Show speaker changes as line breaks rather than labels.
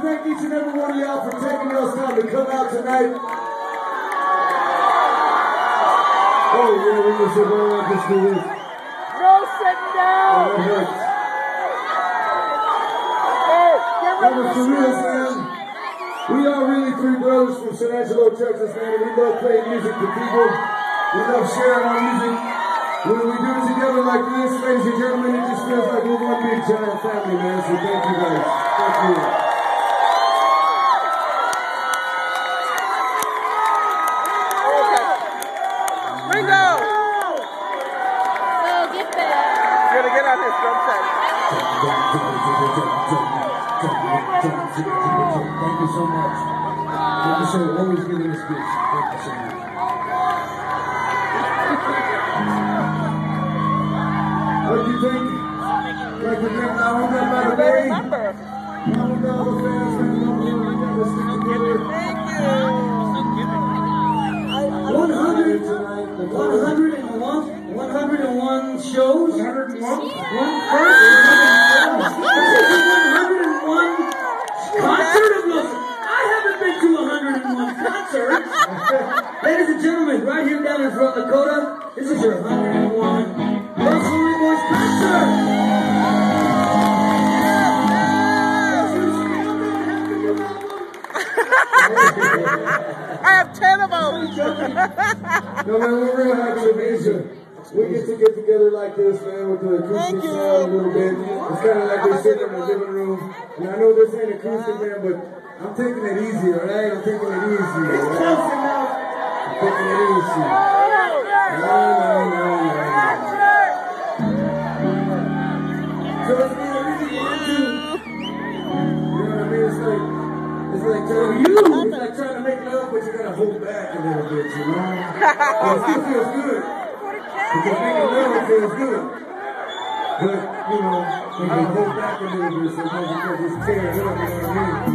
thank each and every one of y'all for taking y'all's time to come out tonight. Oh yeah, we can sit right up this do this.
No sitting down.
Oh, that hurts.
Hey, get rid of
For real, man. We are really three brothers from San Angelo, Texas, man. We love playing music for people. We love sharing our music. When we do it together like this, ladies and gentlemen, it just feels like we're one big giant family, man. So thank you guys. Thank you.
Ringo!
So get there.
You gotta get on this drum set.
Thank you so much. Thank you so much. Always giving us gifts. Thank you so much. What do you think? Like the great now we're by the day.
Remember.
Now we're all the fans, man. We gotta stick together.
Thank you.
101 shows. 101? 101 concert of Los. I haven't been to 101 concerts. Ladies and gentlemen, right here down in front of Dakota, this is your 101 Los Lonely Boys concert.
I have 10 of them.
No, man, we're real happy to meet you. We get together like this, man, with the acoustic sound a little bit. It's kind of like we're sitting in the living room. And I know this ain't acoustic, man, but I'm taking it easy, all right? I'm taking it easy, all right? I'm taking it easy. So it's really want to. You know what I mean? It's like trying to make love, but you gotta hold back a little bit, you know? But it still feels good. Because making love feels good. But, you know, you gotta hold back a little bit so it doesn't just tear it up, you know what I mean?